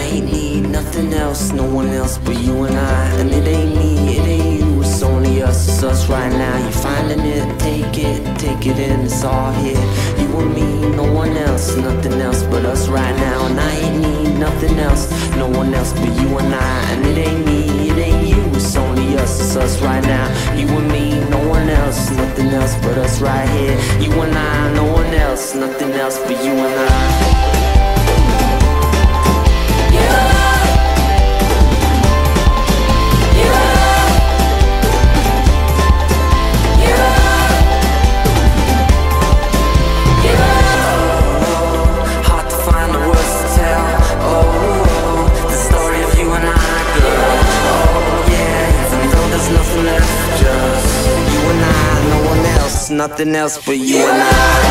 ain't need nothing else, no one else but you and I. And it ain't me, it ain't you, it's only us, it's us right now. You finding it, take it in, it's all here. You and me, no one else, nothing else but us right now. And I ain't need nothing else, no one else but you and I. And it ain't me, it ain't you, it's only us, it's us right now. You and me, no one else, nothing else but us right here. You and I, no one else, nothing else but you and I. Nothing else but you and I.